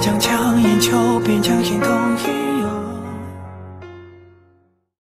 将强眼球边将心空虚。